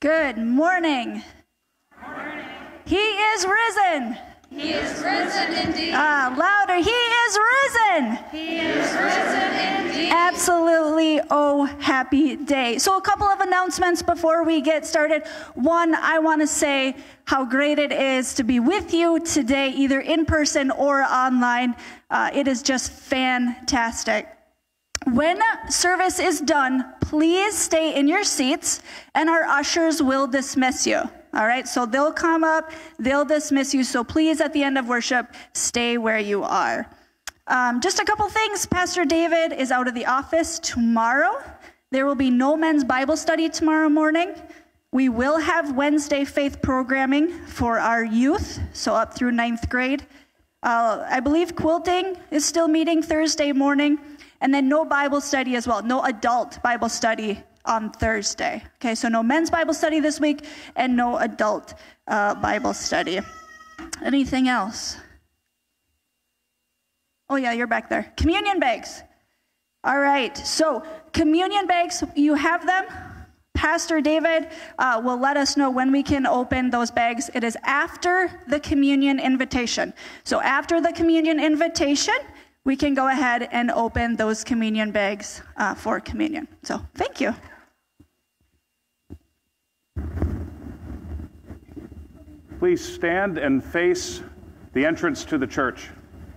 Good morning. He is risen. He is risen indeed. Louder. He is risen. He is risen indeed. Absolutely. Oh, happy day. So a couple of announcements before we get started. One, I want to say how great it is to be with you today, either in person or online. It is just fantastic. When service is done, please stay in your seats and our ushers will dismiss you. All right, so they'll come up, they'll dismiss you. So please, at the end of worship, stay where you are. Just a couple things. Pastor David is out of the office tomorrow. There will be no men's Bible study tomorrow morning. We will have Wednesday faith programming for our youth, so up through 9th grade. I believe quilting is still meeting Thursday morning. And then no Bible study as well, no adult Bible study on Thursday. Okay, so no men's Bible study this week and no adult Bible study. Anything else? Oh yeah, you're back there. Communion bags. All right, so communion bags, you have them. Pastor David will let us know when we can open those bags. It is after the communion invitation. So after the communion invitation, we can go ahead and open those communion bags for communion. So thank you. Please stand and face the entrance to the church.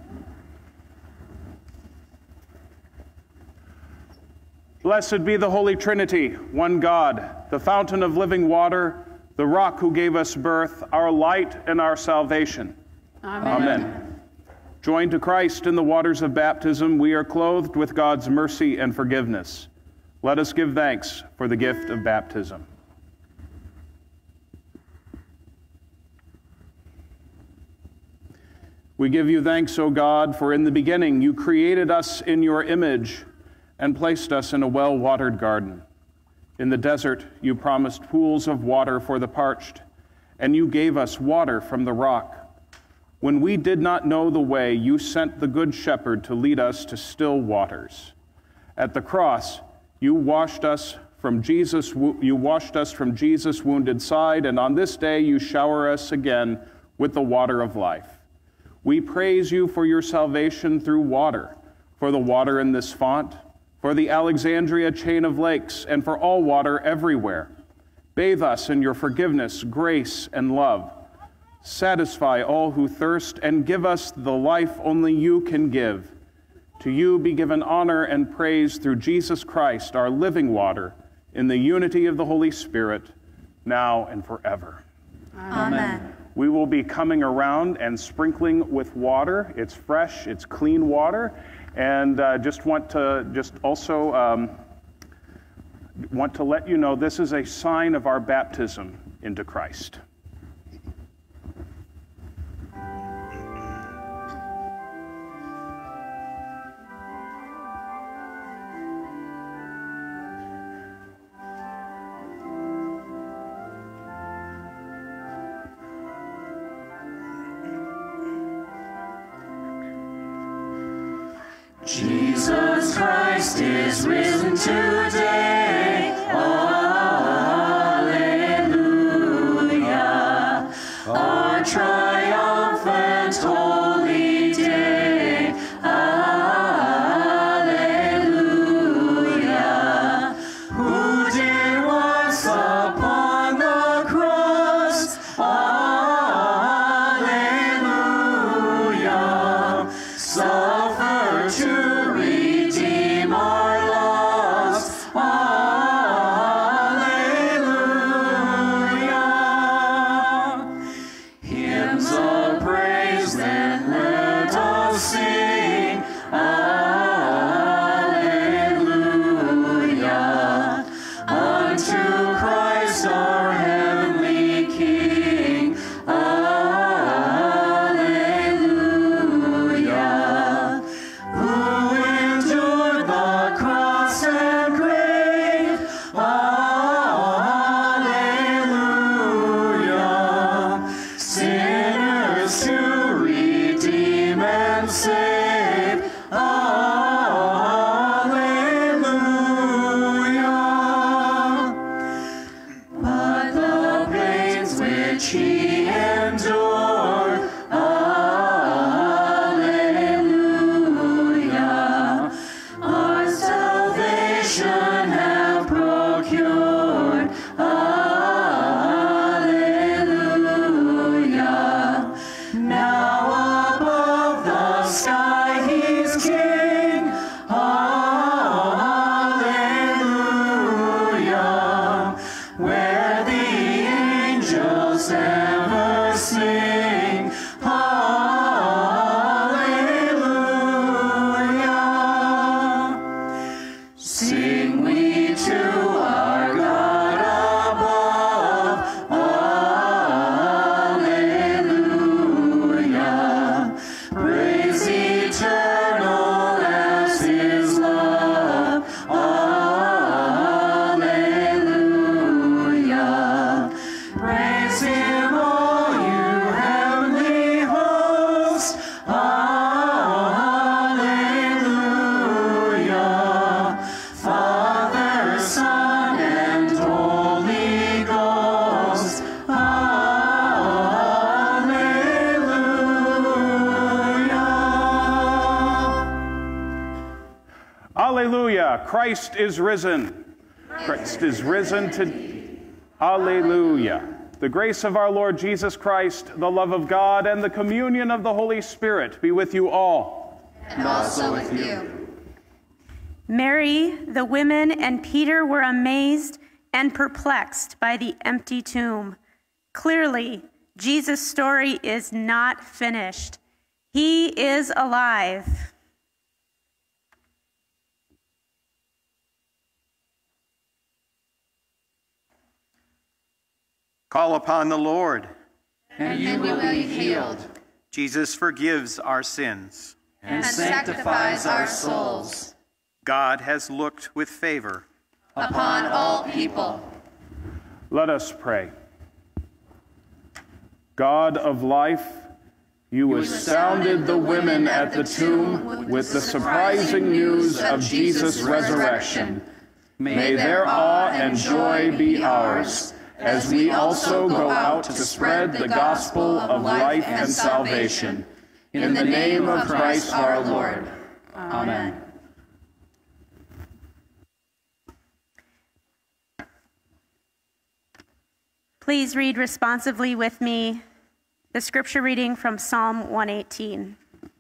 Blessed be the Holy Trinity, one God, the fountain of living water, the rock who gave us birth, our light and our salvation. Amen. Amen. Joined to Christ in the waters of baptism, we are clothed with God's mercy and forgiveness. Let us give thanks for the gift of baptism. We give you thanks, O God, for in the beginning you created us in your image and placed us in a well-watered garden. In the desert you promised pools of water for the parched, and you gave us water from the rock. When we did not know the way, you sent the Good Shepherd to lead us to still waters. At the cross, you washed us from Jesus' wounded side, and on this day you shower us again with the water of life. We praise you for your salvation through water, for the water in this font, for the Alexandria chain of lakes, and for all water everywhere. Bathe us in your forgiveness, grace, and love. Satisfy all who thirst, and give us the life only you can give. To you be given honor and praise through Jesus Christ, our living water, in the unity of the Holy Spirit, now and forever. Amen. We will be coming around and sprinkling with water. It's fresh, it's clean water, and want to let you know this is a sign of our baptism into Christ. Jesus Christ is risen today. Alleluia. Our triumphant holy day. Alleluia. Who did once upon the cross. Alleluia. Suffer to redeem our loss. Alleluia. Hymns of praise then let us sing. Alleluia. Unto Christ our heavenly King. Alleluia. Who Hallelujah. Christ is risen. Christ is risen to... Hallelujah. The grace of our Lord Jesus Christ, the love of God, and the communion of the Holy Spirit be with you all. And also with you. Mary, the women, and Peter were amazed and perplexed by the empty tomb. Clearly, Jesus' story is not finished. He is alive. Call upon the Lord, and you will be healed. Jesus forgives our sins And sanctifies our souls. God has looked with favor Upon all people. Let us pray. God of life, you astounded the women at the tomb with the surprising news of Jesus' resurrection. May their awe and joy be ours, as we also go out to spread the gospel of life and salvation. In the name of Christ our Lord. Amen. Please read responsively with me the scripture reading from Psalm 118.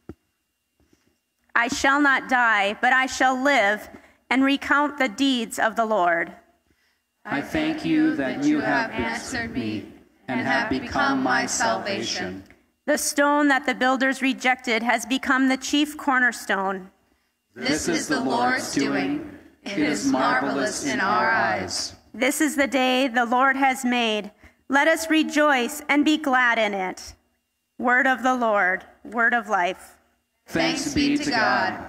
I shall not die, but I shall live and recount the deeds of the Lord. I thank you that you have answered me and have become my salvation. The stone that the builders rejected has become the chief cornerstone. This is the Lord's doing. It is marvelous in our eyes. This is the day the Lord has made. Let us rejoice and be glad in it. Word of the Lord, word of life. Thanks be to God.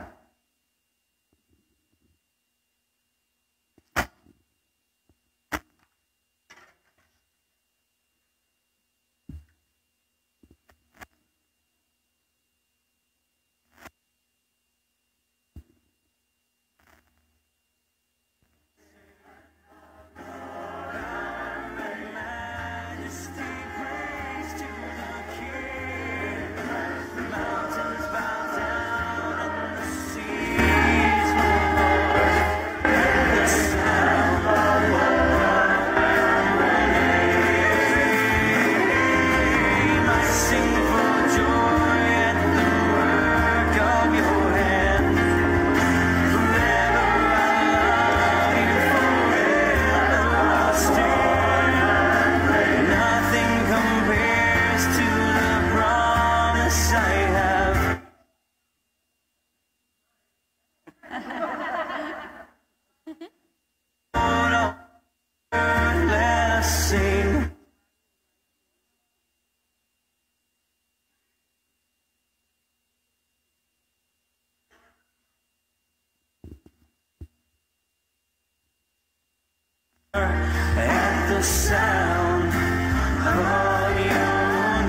At the sound of your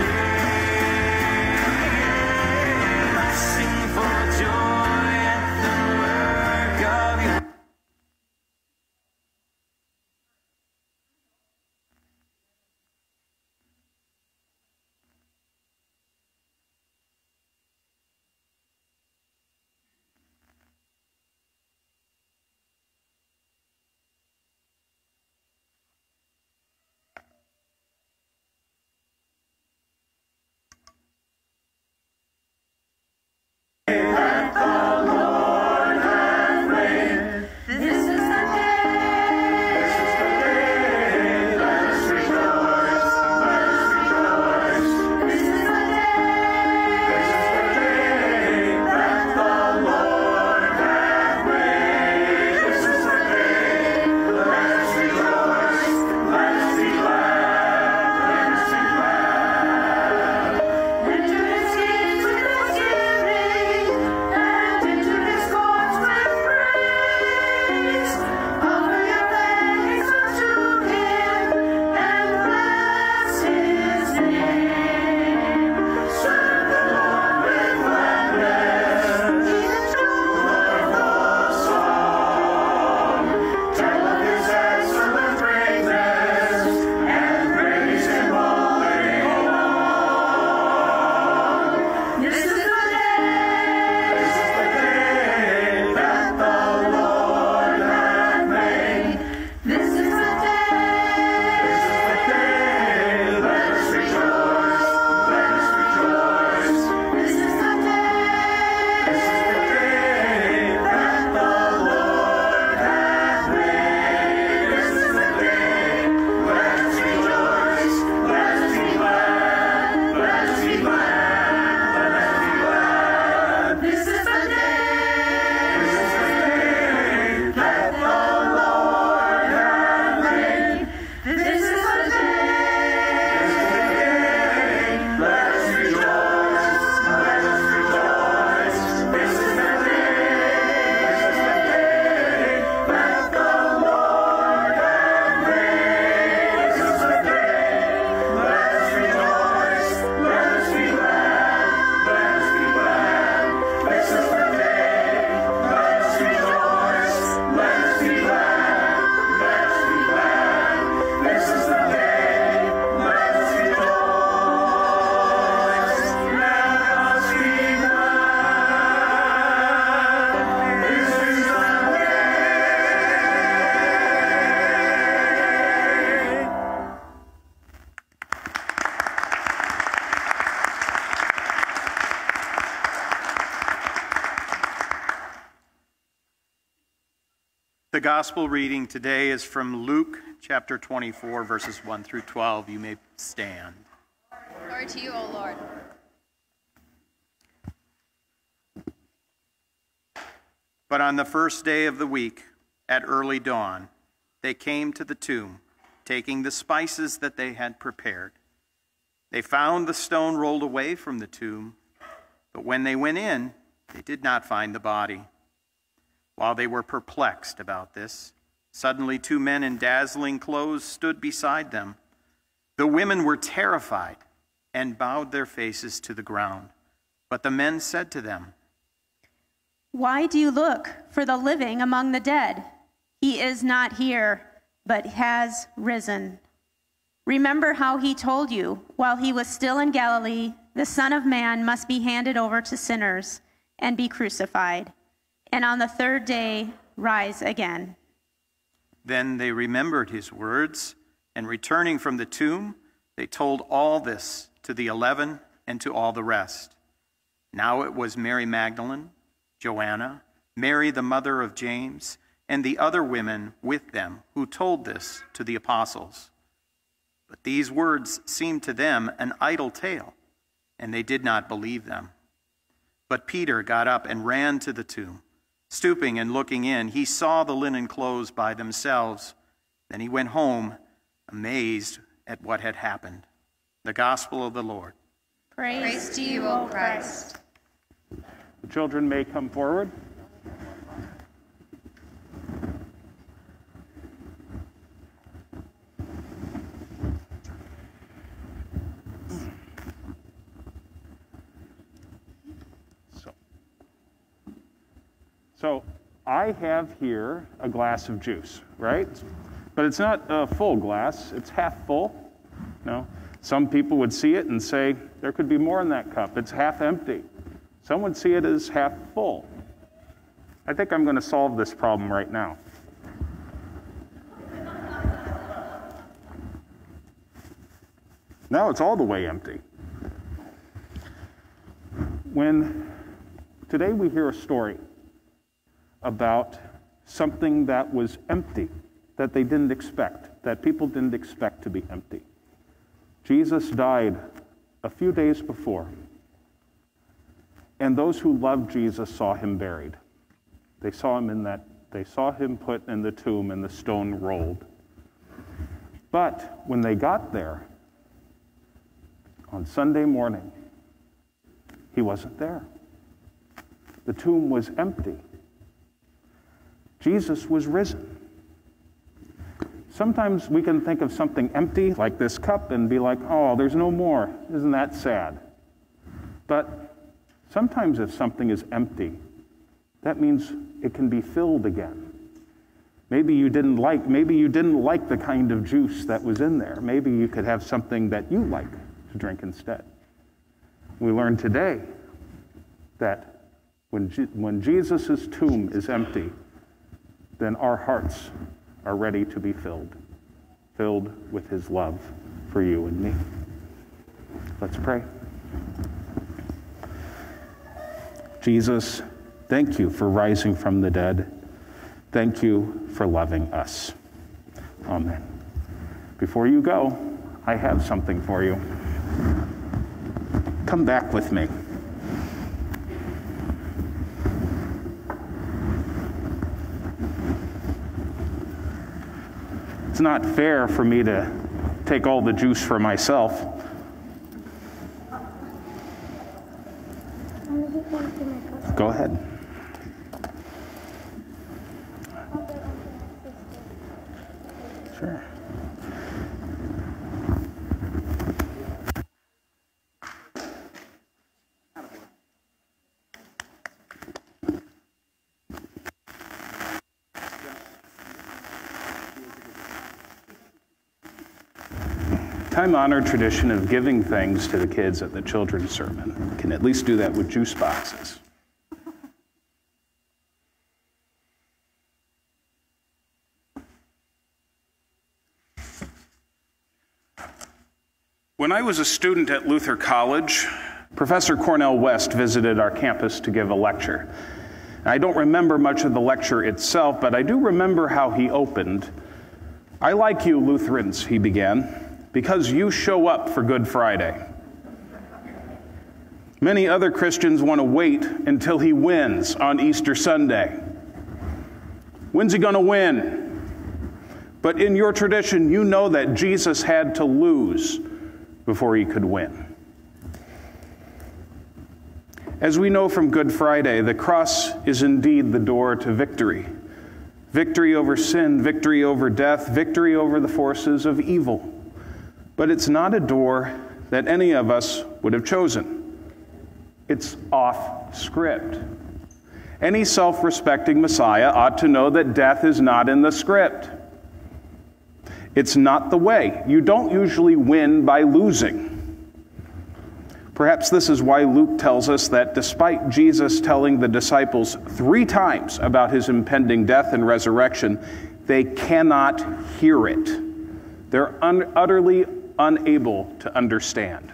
name, I sing for joy at the work of your The gospel reading today is from Luke chapter 24, verses 1 through 12. You may stand. Glory to you, O Lord. But on the first day of the week, at early dawn, they came to the tomb, taking the spices that they had prepared. They found the stone rolled away from the tomb, but when they went in, they did not find the body. While they were perplexed about this, suddenly 2 men in dazzling clothes stood beside them. The women were terrified and bowed their faces to the ground. But the men said to them, "Why do you look for the living among the dead? He is not here, but has risen. Remember how he told you, while he was still in Galilee, the Son of Man must be handed over to sinners and be crucified, and on the third day rise again." Then they remembered his words, and returning from the tomb, they told all this to the 11 and to all the rest. Now it was Mary Magdalene, Joanna, Mary the mother of James, and the other women with them who told this to the apostles. But these words seemed to them an idle tale, and they did not believe them. But Peter got up and ran to the tomb. Stooping and looking in, he saw the linen clothes by themselves. Then he went home, amazed at what had happened. The gospel of the Lord. Praise to you, O Christ. The children may come forward. So I have here a glass of juice, right? But it's not a full glass, it's half full. No. Some people would see it and say, there could be more in that cup. It's half empty. Some would see it as half full. I think I'm going to solve this problem right now. Now it's all the way empty. Today we hear a story about something that was empty, that they didn't expect, that people didn't expect to be empty. Jesus died a few days before, and those who loved Jesus saw him buried. They saw him put in the tomb and the stone rolled. But when they got there, on Sunday morning, he wasn't there. The tomb was empty. Jesus was risen. Sometimes we can think of something empty, like this cup, and be like, oh, there's no more. Isn't that sad? But sometimes if something is empty, that means it can be filled again. Maybe you didn't like the kind of juice that was in there. Maybe you could have something that you like to drink instead. We learned today that when Jesus' tomb is empty, then our hearts are ready to be filled with his love for you and me. Let's pray. Jesus, thank you for rising from the dead. Thank you for loving us. Amen. Before you go, I have something for you. Come back with me. It's not fair for me to take all the juice for myself. Go ahead. Sure. Time-honored tradition of giving things to the kids at the children's sermon. Can at least do that with juice boxes. When I was a student at Luther College, Professor Cornell West visited our campus to give a lecture. I don't remember much of the lecture itself, but I do remember how he opened. "I like you Lutherans," he began, "because you show up for Good Friday. Many other Christians want to wait until he wins on Easter Sunday. When's he going to win? But in your tradition, you know that Jesus had to lose before he could win." As we know from Good Friday, the cross is indeed the door to victory. Victory over sin, victory over death, victory over the forces of evil. But it's not a door that any of us would have chosen. It's off script. Any self-respecting Messiah ought to know that death is not in the script. It's not the way. You don't usually win by losing. Perhaps this is why Luke tells us that despite Jesus telling the disciples 3 times about his impending death and resurrection, they cannot hear it. They're utterly unable to understand.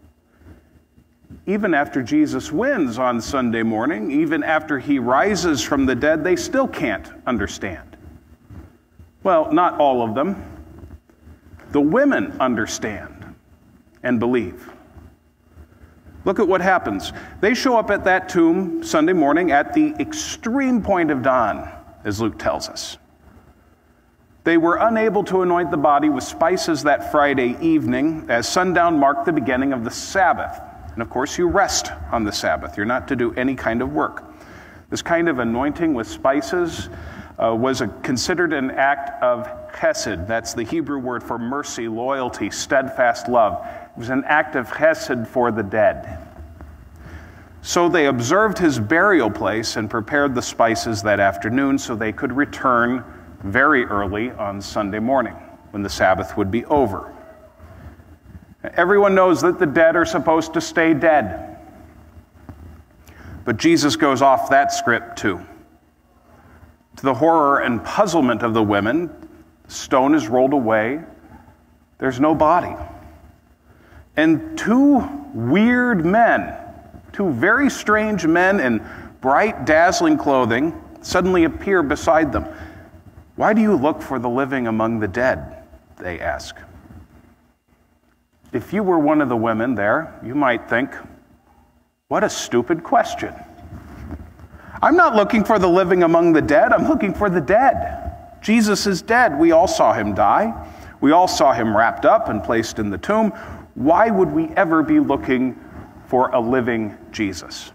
Even after Jesus wins on Sunday morning, even after he rises from the dead, they still can't understand. Well, not all of them. The women understand and believe. Look at what happens. They show up at that tomb Sunday morning at the extreme point of dawn, as Luke tells us. They were unable to anoint the body with spices that Friday evening, as sundown marked the beginning of the Sabbath. And of course, you rest on the Sabbath. You're not to do any kind of work. This kind of anointing with spices was considered an act of chesed. That's the Hebrew word for mercy, loyalty, steadfast love. It was an act of chesed for the dead. So they observed his burial place and prepared the spices that afternoon so they could return very early on Sunday morning when the Sabbath would be over. Everyone knows that the dead are supposed to stay dead. But Jesus goes off that script too. To the horror and puzzlement of the women, the stone is rolled away. There's no body. And 2 weird men, 2 very strange men in bright, dazzling clothing, suddenly appear beside them. "Why do you look for the living among the dead?" they ask. If you were one of the women there, you might think, "What a stupid question. I'm not looking for the living among the dead. I'm looking for the dead. Jesus is dead. We all saw him die. We all saw him wrapped up and placed in the tomb. Why would we ever be looking for a living Jesus?"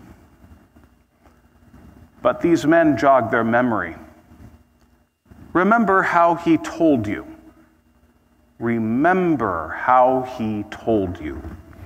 But these men jog their memory. Remember how he told you. Remember how he told you.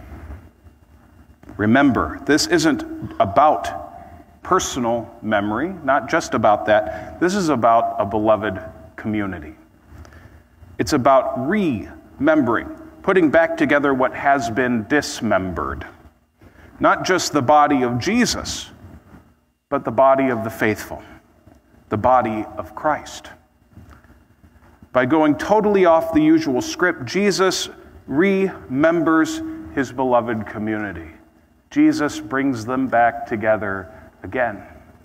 Remember, this isn't about personal memory, not just about that. This is about a beloved community. It's about remembering, putting back together what has been dismembered. Not just the body of Jesus, but the body of the faithful, the body of Christ. By going totally off the usual script, Jesus remembers his beloved community. Jesus brings them back together again.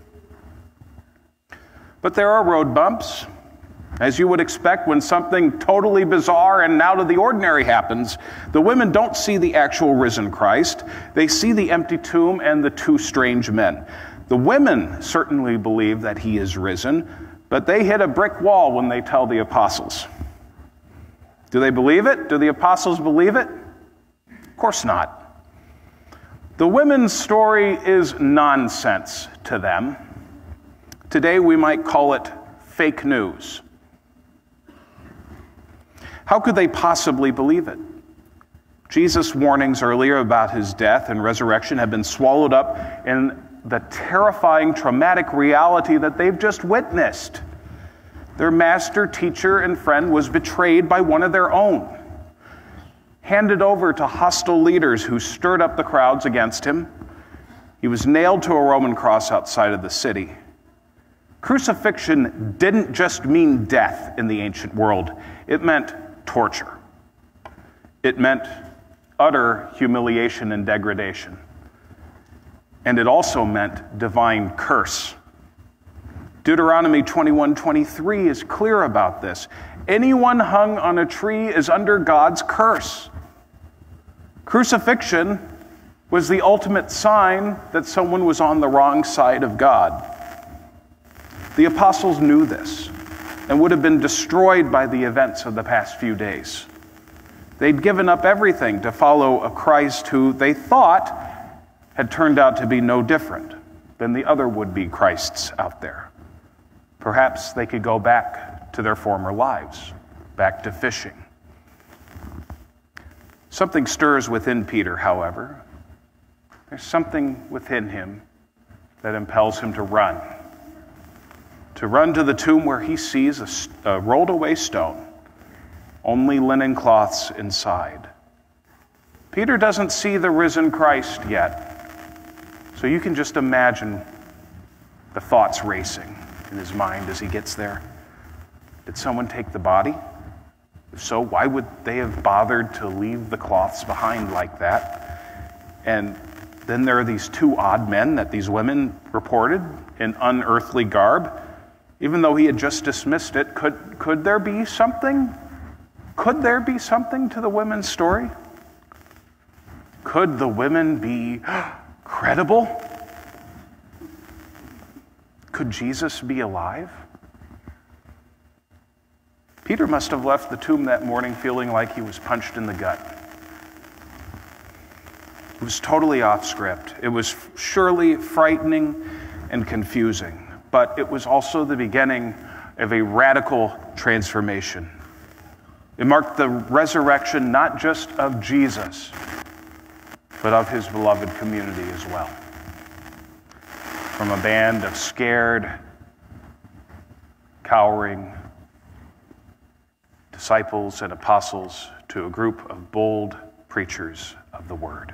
But there are road bumps. As you would expect when something totally bizarre and out of the ordinary happens, the women don't see the actual risen Christ. They see the empty tomb and the 2 strange men. The women certainly believe that he is risen, but they hit a brick wall when they tell the apostles. Do they believe it? Do the apostles believe it? Of course not. The women's story is nonsense to them. Today we might call it fake news. How could they possibly believe it? Jesus' warnings earlier about his death and resurrection have been swallowed up in the terrifying, traumatic reality that they've just witnessed. Their master, teacher, and friend was betrayed by one of their own, handed over to hostile leaders who stirred up the crowds against him. He was nailed to a Roman cross outside of the city. Crucifixion didn't just mean death in the ancient world. It meant torture. It meant utter humiliation and degradation. And it also meant divine curse Deuteronomy 21:23 is clear about this. Anyone hung on a tree is under God's curse. Crucifixion was the ultimate sign that someone was on the wrong side of God. The apostles knew this and would have been destroyed by the events of the past few days. They'd given up everything to follow a Christ who they thought had turned out to be no different than the other would-be Christs out there. Perhaps they could go back to their former lives, back to fishing. Something stirs within Peter, however. There's something within him that impels him to run to the tomb where he sees a rolled away stone, only linen cloths inside. Peter doesn't see the risen Christ yet, so you can just imagine the thoughts racing in his mind as he gets there. Did someone take the body? If so, why would they have bothered to leave the cloths behind like that? And then there are these two odd men that these women reported in unearthly garb. Even though he had just dismissed it, could there be something? Could there be something to the women's story? Could the women be credible? Could Jesus be alive? Peter must have left the tomb that morning feeling like he was punched in the gut. It was totally off script. It was surely frightening and confusing, but it was also the beginning of a radical transformation. It marked the resurrection not just of Jesus, but of his beloved community as well. From a band of scared, cowering disciples and apostles to a group of bold preachers of the word.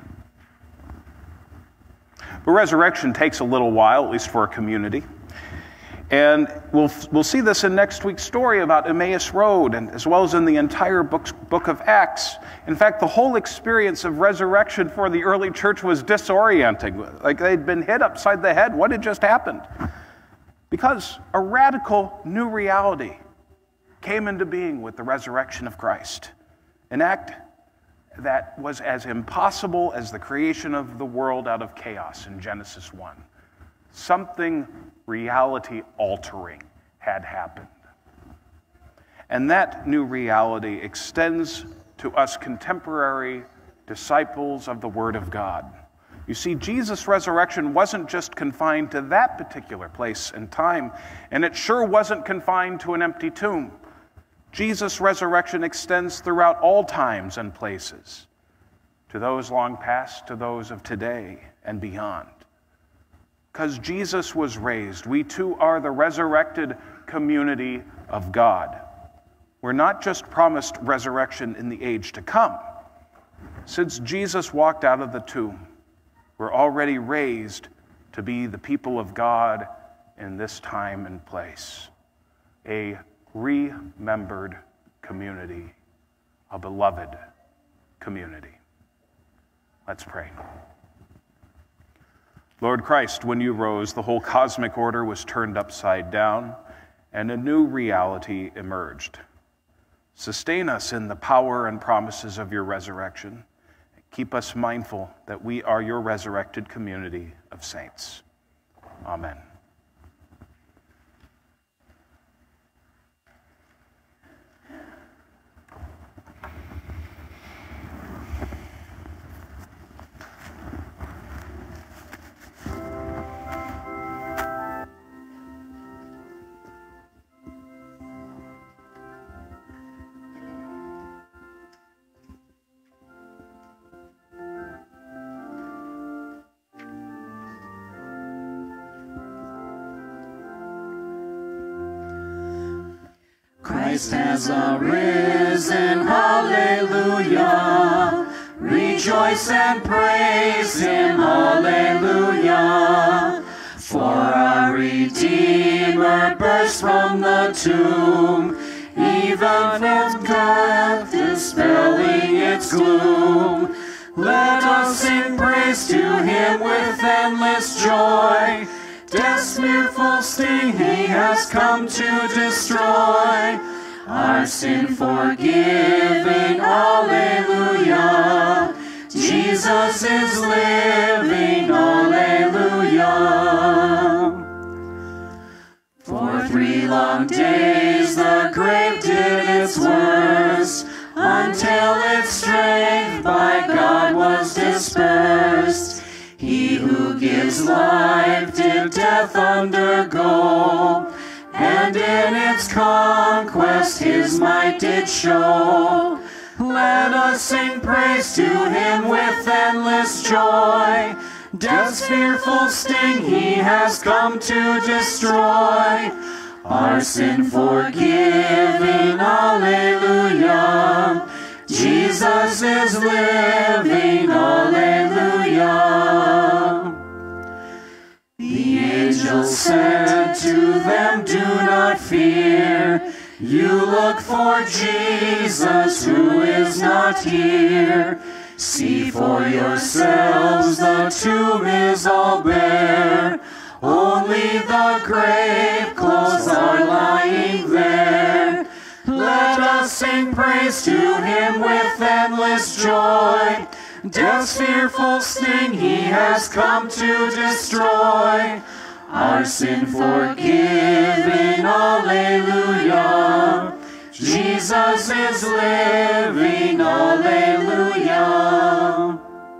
But resurrection takes a little while, at least for a community. And we'll see this in next week's story about Emmaus Road, and as well as in the entire book of Acts. In fact, the whole experience of resurrection for the early church was disorienting. Like they'd been hit upside the head. What had just happened? Because a radical new reality came into being with the resurrection of Christ. An act that was as impossible as the creation of the world out of chaos in Genesis 1. Something reality-altering had happened. And that new reality extends to us contemporary disciples of the Word of God. You see, Jesus' resurrection wasn't just confined to that particular place and time, and it sure wasn't confined to an empty tomb. Jesus' resurrection extends throughout all times and places, to those long past, to those of today and beyond. Because Jesus was raised, we too are the resurrected community of God. We're not just promised resurrection in the age to come. Since Jesus walked out of the tomb, we're already raised to be the people of God in this time and place. A remembered community, a beloved community. Let's pray. Lord Christ, when you rose, the whole cosmic order was turned upside down, and a new reality emerged. Sustain us in the power and promises of your resurrection. Keep us mindful that we are your resurrected community of saints. Amen. Christ has arisen, hallelujah. Rejoice and praise him, hallelujah. For our Redeemer burst from the tomb, even from death dispelling its gloom. Let us sing praise to him with endless joy, Death's fearful sting he has come to destroy. Our sin forgiving, alleluia. Jesus is living, alleluia. For 3 long days the grave did its worst, until its strength by God was dispersed. He who gives life did death undergo, and in its conquest his might did show. Let us sing praise to him with endless joy. Death's fearful sting he has come to destroy. Our sin forgiving, alleluia. Jesus is living, alleluia. The angel said to them, do not fear. You look for Jesus who is not here. See for yourselves, the tomb is all bare. Only the grave clothes are lying there. Let us sing praise to him with endless joy. Death's fearful sting he has come to destroy. Our sin forgiving, alleluia. Jesus is living, alleluia.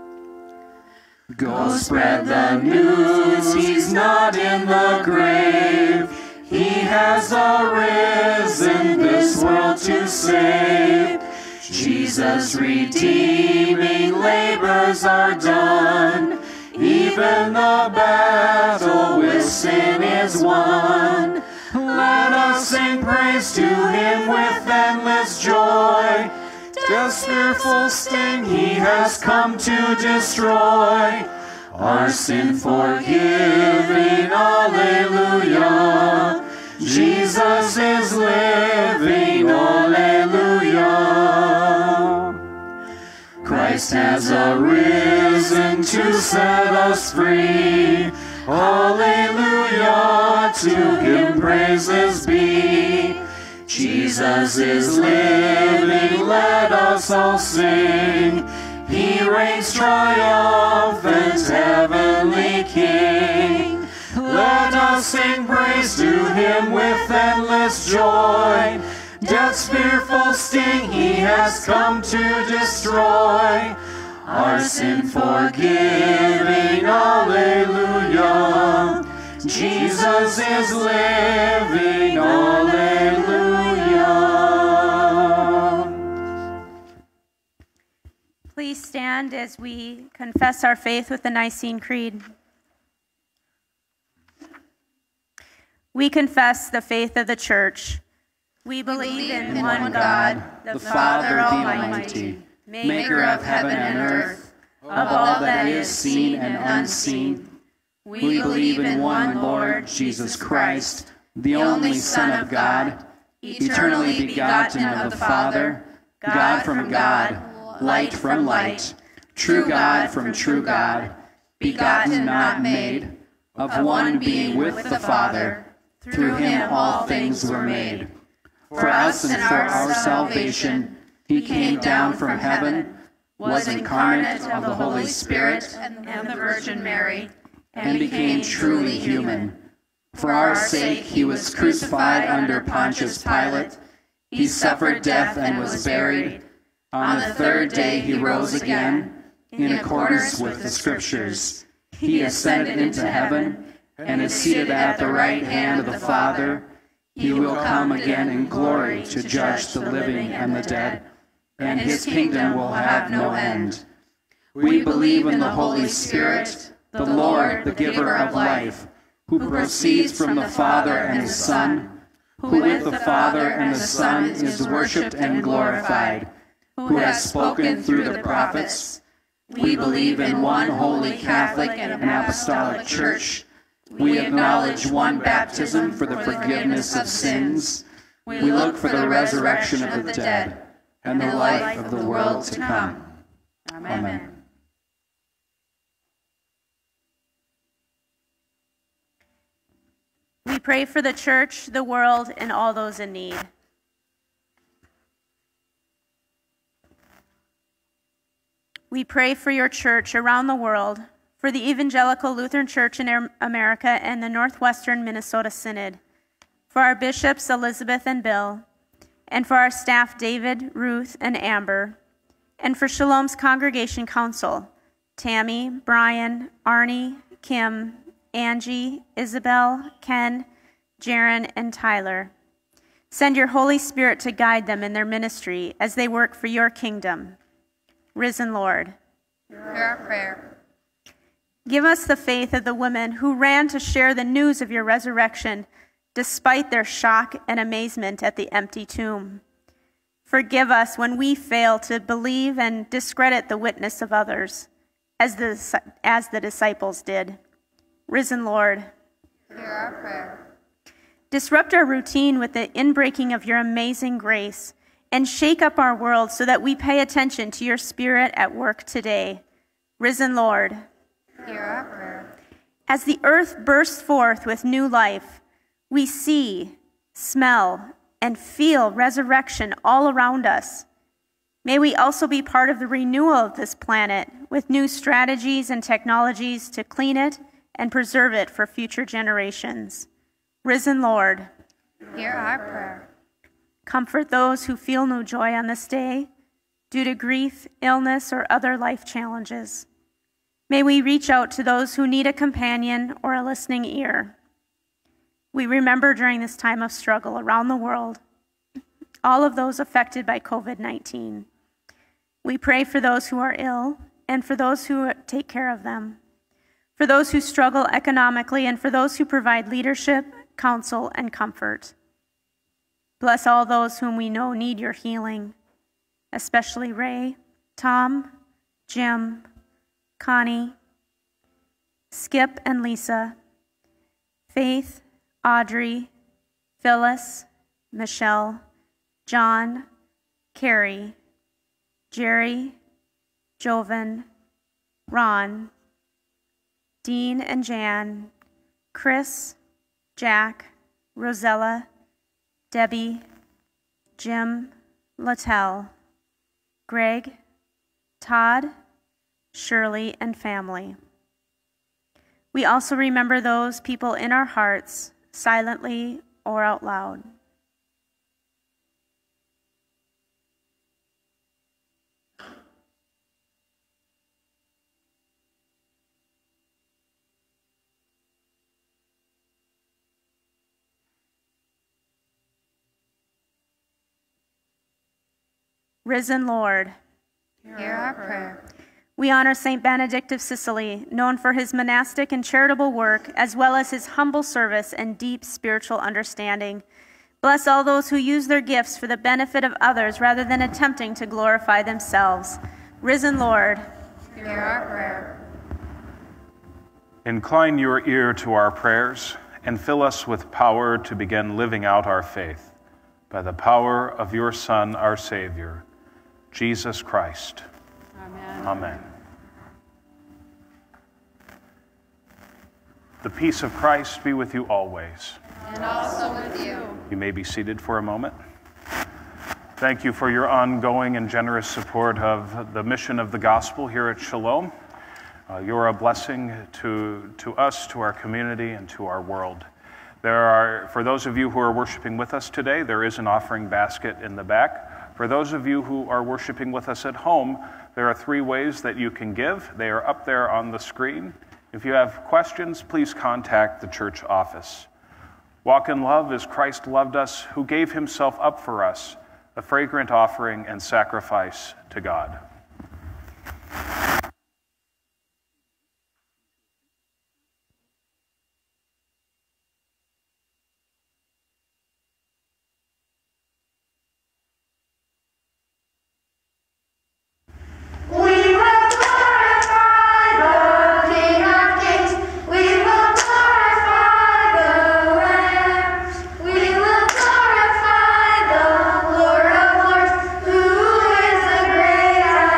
Go spread the news, he's not in the grave. He has arisen this world to save. Jesus' redeeming labors are done. Even the battle with sin is won. Let us sing praise to him with endless joy. Death's fearful sting he has come to destroy. Our sin forgiving, alleluia. Jesus is living, alleluia. Christ has arisen to set us free. Alleluia, to him praises be. Jesus is living, let us all sing. He reigns triumphant, heavenly King. Let us sing praise to him with endless joy. Death's fearful sting he has come to destroy. Our sin forgiving, alleluia. Jesus is living, alleluia. Please stand as we confess our faith with the Nicene Creed. We confess the faith of the Church. We believe in one God, the Father Almighty, maker of heaven and earth, of all that is seen and unseen. We believe in one Lord, Jesus Christ, the only Son of God, eternally begotten of the Father, God from God, light from light, true God from true God, begotten, not made, of one being with the Father. Through him all things were made. For us and for our salvation, he came down from heaven, was incarnate of the Holy Spirit and the Virgin Mary, and became truly human. For our sake he was crucified under Pontius Pilate. He suffered death and was buried. On the 3rd day he rose again, in accordance with the Scriptures. He ascended into heaven, and is seated at the right hand of the Father. He will come again in glory to judge the living and the dead, and his kingdom will have no end. We believe in the Holy Spirit, the Lord, the giver of life, who proceeds from the Father and the Son, who with the Father and the Son is worshipped and glorified, who has spoken through the prophets. We believe in one holy Catholic and apostolic Church. We acknowledge one baptism for the forgiveness of sins. We look for the resurrection of the dead and the life of the world to come. Amen. pray for the church, the world, and all those in need. We pray for your church around the world, for the Evangelical Lutheran Church in America and the Northwestern Minnesota Synod, for our bishops Elizabeth and Bill, and for our staff David, Ruth, and Amber, and for Shalom's Congregation Council, Tammy, Brian, Arnie, Kim, Angie, Isabel, Ken, Jaron, and Tyler. Send your Holy Spirit to guide them in their ministry as they work for your kingdom. Risen Lord, hear our prayer. give us the faith of the women who ran to share the news of your resurrection despite their shock and amazement at the empty tomb. Forgive us when we fail to believe and discredit the witness of others, as the disciples did. Risen Lord, Hear our prayer. disrupt our routine with the inbreaking of your amazing grace, and shake up our world so that we pay attention to your Spirit at work today. Risen Lord, Hear our prayer. as the earth bursts forth with new life, we see, smell, and feel resurrection all around us. May we also be part of the renewal of this planet with new strategies and technologies to clean it and preserve it for future generations. Risen Lord, Hear our prayer. comfort those who feel no joy on this day due to grief, illness, or other life challenges. May we reach out to those who need a companion or a listening ear. We remember during this time of struggle around the world, all of those affected by COVID-19. We pray for those who are ill and for those who take care of them, for those who struggle economically and for those who provide leadership, counsel, and comfort. Bless all those whom we know need your healing, especially Ray, Tom, Jim, Connie, Skip and Lisa, Faith, Audrey, Phyllis, Michelle, John, Carrie, Jerry, Jovan, Ron, Dean and Jan, Chris, Jack, Rosella, Debbie, Jim, Littell, Greg, Todd, Shirley, and family. We also remember those people in our hearts, silently or out loud. Risen Lord, Hear our prayer. we honor St. Benedict of Sicily, known for his monastic and charitable work, as well as his humble service and deep spiritual understanding. Bless all those who use their gifts for the benefit of others rather than attempting to glorify themselves. Risen Lord, Hear our prayer. Incline your ear to our prayers and fill us with power to begin living out our faith by the power of your Son, our Savior, Jesus Christ. Amen. Amen. The peace of Christ be with you always. And also with you. You may be seated for a moment. Thank you for your ongoing and generous support of the mission of the gospel here at Shalom. You're a blessing to us, to our community, and to our world. For those of you who are worshiping with us today, there is an offering basket in the back. For those of you who are worshiping with us at home, there are 3 ways that you can give. They are up there on the screen. If you have questions, please contact the church office. Walk in love as Christ loved us, who gave himself up for us, a fragrant offering and sacrifice to God. Who is the great I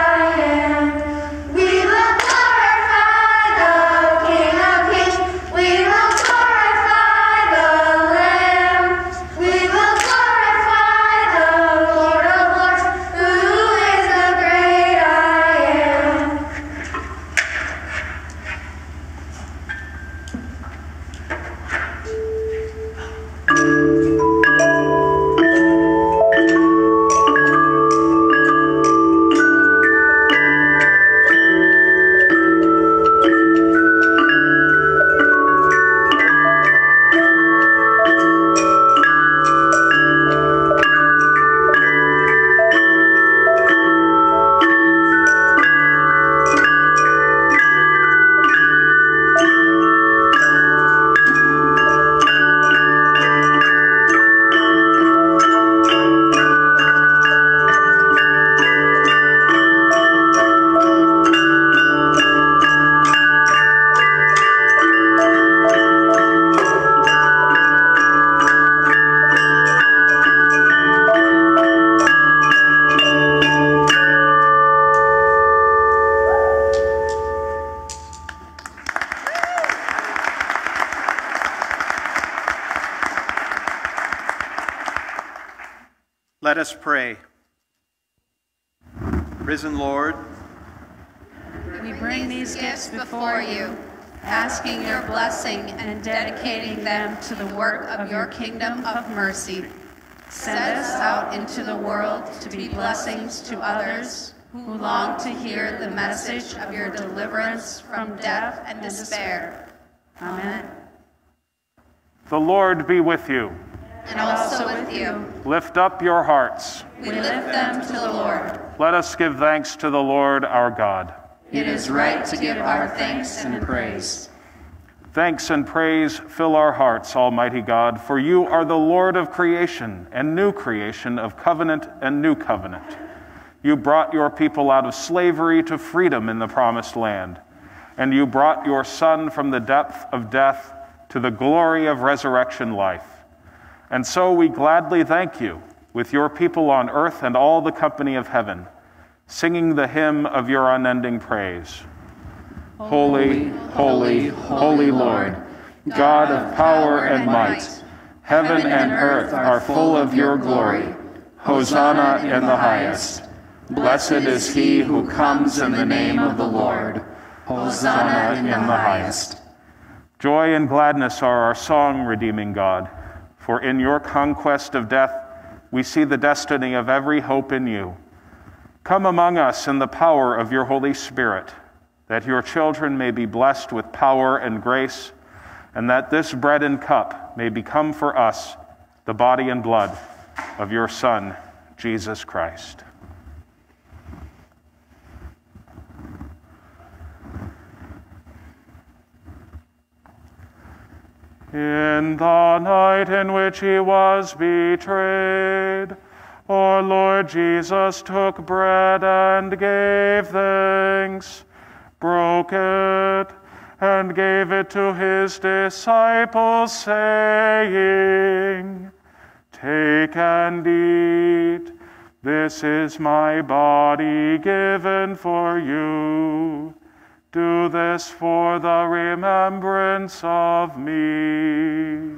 Let us pray. Risen Lord, We bring these gifts before you, asking your blessing and dedicating them to the work of your kingdom of mercy. Send us out into the world to be blessings to others who long to hear the message of your deliverance from death and despair. Amen. The Lord be with you. And also with you. Lift up your hearts. We lift them to the Lord. Let us give thanks to the Lord our God. It is right to give our thanks and praise. Thanks and praise fill our hearts, Almighty God, for you are the Lord of creation and new creation, of covenant and new covenant. You brought your people out of slavery to freedom in the promised land, and you brought your Son from the depth of death to the glory of resurrection life. And so we gladly thank you with your people on earth and all the company of heaven, singing the hymn of your unending praise. Holy, holy, holy Lord, God of power and might, heaven and earth are full of your glory. Hosanna in the highest. Blessed is he who comes in the name of the Lord. Hosanna in the highest. Joy and gladness are our song, redeeming God, for in your conquest of death we see the destiny of every hope in you. Come among us in the power of your Holy Spirit, that your children may be blessed with power and grace, and that this bread and cup may become for us the body and blood of your Son, Jesus Christ. In the night in which he was betrayed, our Lord Jesus took bread and gave thanks, broke it, and gave it to his disciples, saying, "Take and eat. This is my body given for you. Do this for the remembrance of me."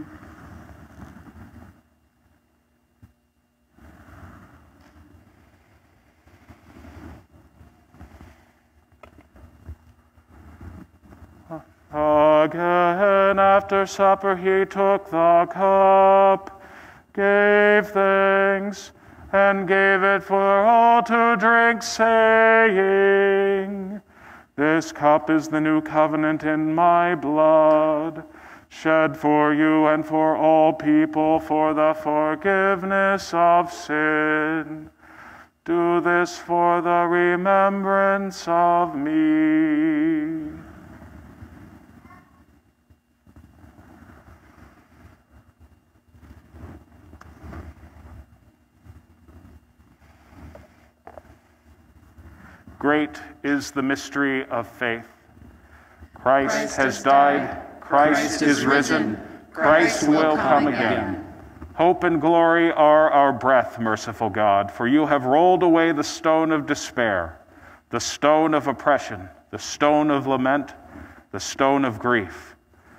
Again, after supper, he took the cup, gave thanks, and gave it for all to drink, saying, "This cup is the new covenant in my blood, shed for you and for all people for the forgiveness of sin. Do this for the remembrance of me." Great is the mystery of faith. Christ has died, Christ is risen, Christ will come again. Hope and glory are our breath, merciful God, for you have rolled away the stone of despair, the stone of oppression, the stone of lament, the stone of grief,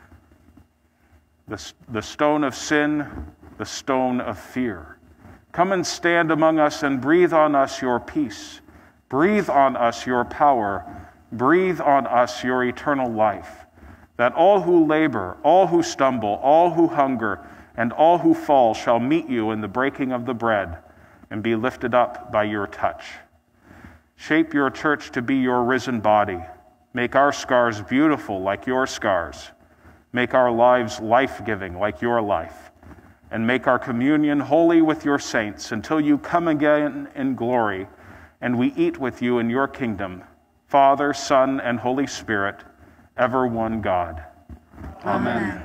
the stone of sin, the stone of fear. Come and stand among us and breathe on us your peace. Breathe on us your power. Breathe on us your eternal life, that all who labor, all who stumble, all who hunger, and all who fall shall meet you in the breaking of the bread and be lifted up by your touch. Shape your church to be your risen body. Make our scars beautiful like your scars. Make our lives life-giving like your life. And make our communion holy with your saints until you come again in glory and we eat with you in your kingdom, Father, Son, and Holy Spirit, ever one God. Amen.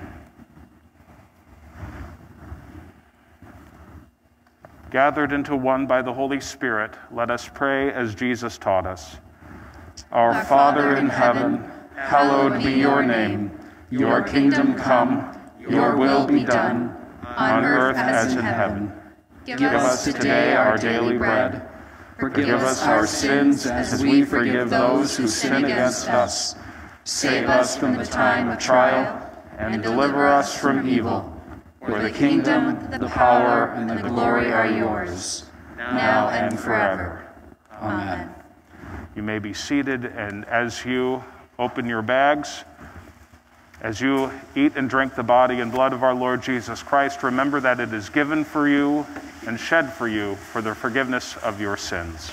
Gathered into one by the Holy Spirit, let us pray as Jesus taught us. Our Father in heaven, hallowed be your name. Your kingdom come, your will be done, on earth as in heaven. Give us today our daily bread. Forgive us our sins as we forgive those who sin against us. Save us from the time of trial, and deliver us from evil. For the kingdom, the power, and the glory are yours, now and forever. Amen. You may be seated, and as you open your bags, as you eat and drink the body and blood of our Lord Jesus Christ, remember that it is given for you and shed for you for the forgiveness of your sins.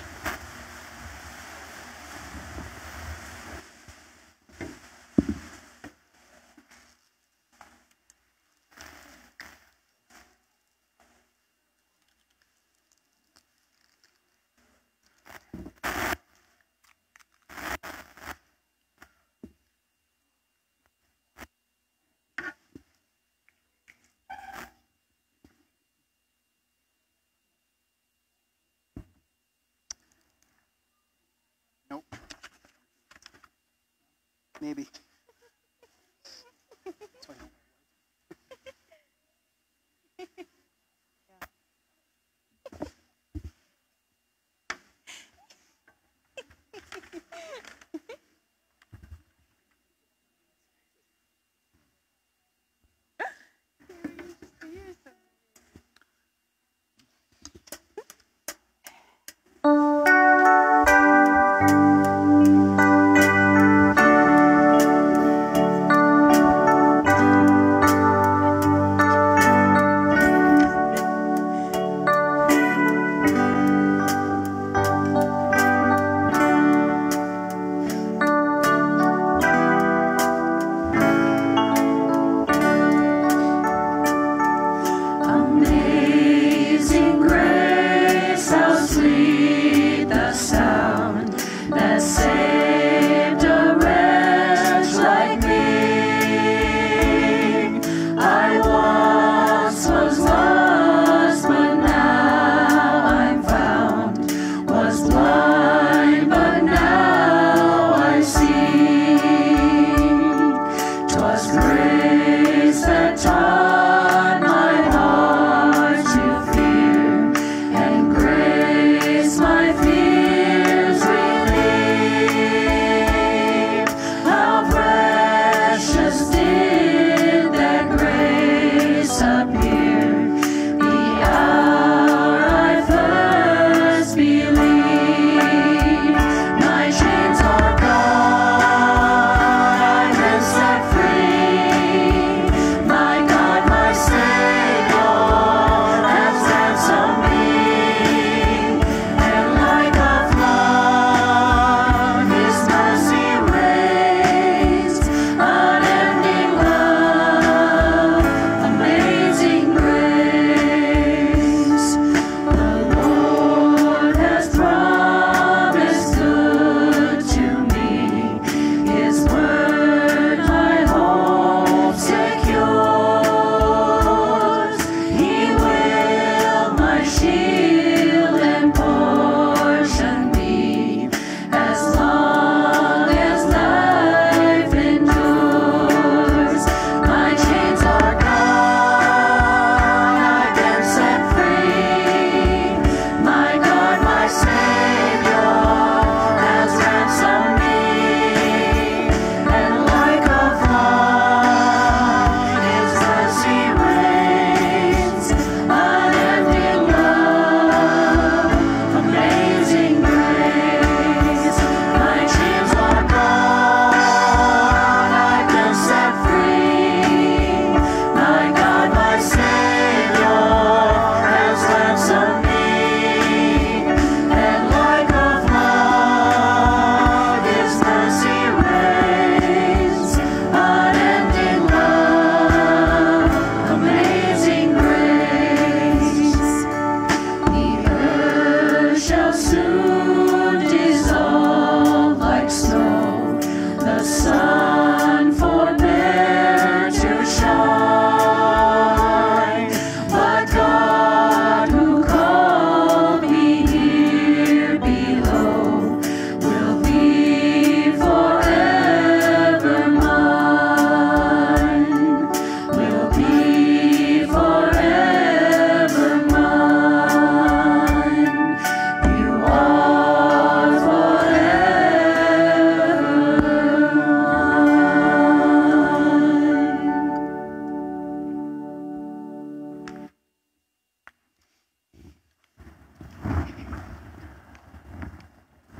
Nope. Maybe.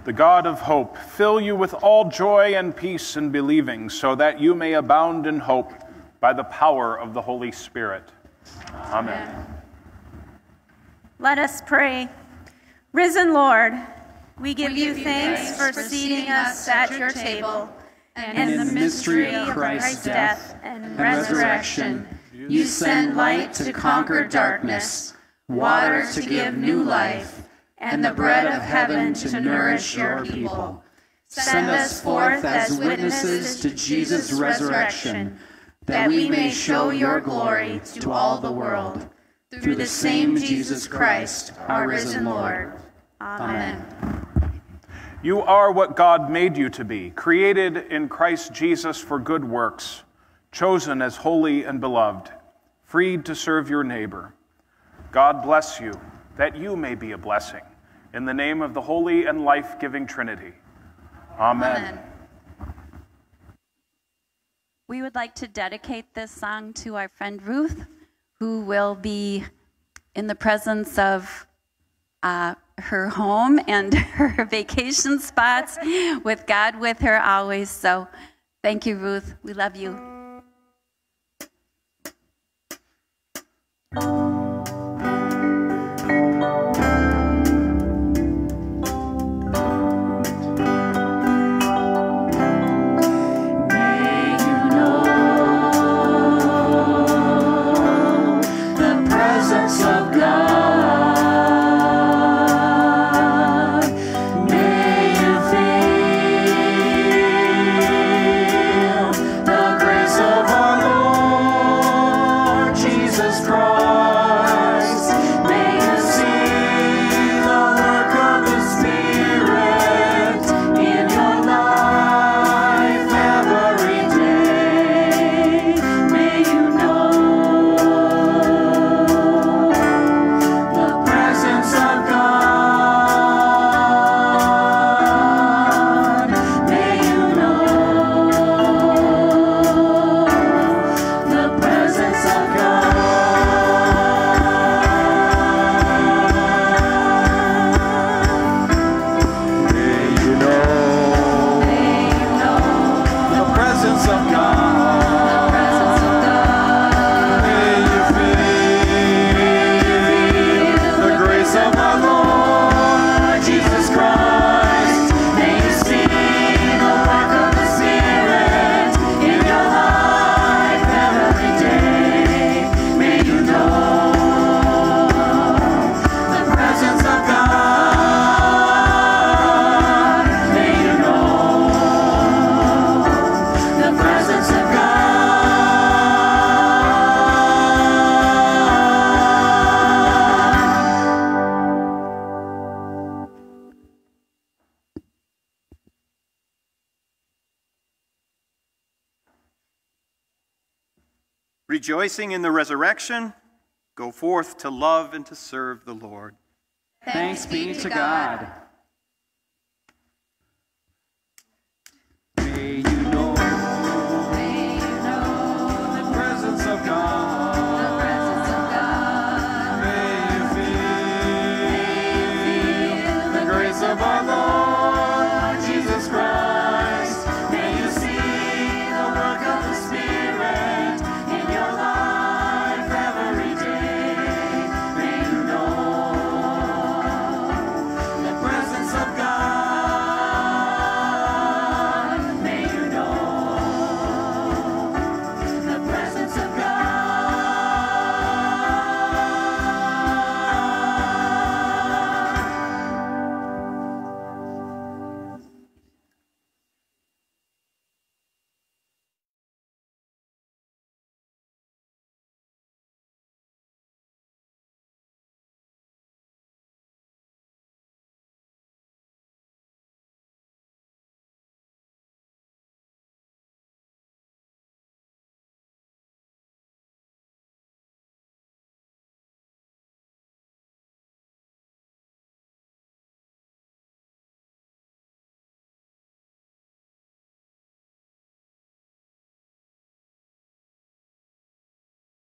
The God of hope fill you with all joy and peace in believing, so that you may abound in hope by the power of the Holy Spirit. Amen. Let us pray. Risen Lord, we give you thanks for seating us at your table, and in the mystery of Christ's death and resurrection, you send light to conquer darkness, water to give new life, and the bread of heaven to nourish your people. Send us forth as witnesses to Jesus' resurrection, that we may show your glory to all the world. Through the same Jesus Christ, our risen Lord. Amen. You are what God made you to be, created in Christ Jesus for good works, chosen as holy and beloved, freed to serve your neighbor. God bless you, that you may be a blessing. In the name of the holy and life-giving Trinity. Amen. We would like to dedicate this song to our friend Ruth, who will be in the presence of her home and her vacation spots with God with her always. So thank you, Ruth. We love you. Rejoicing in the resurrection, go forth to love and to serve the Lord. Thanks be to God. May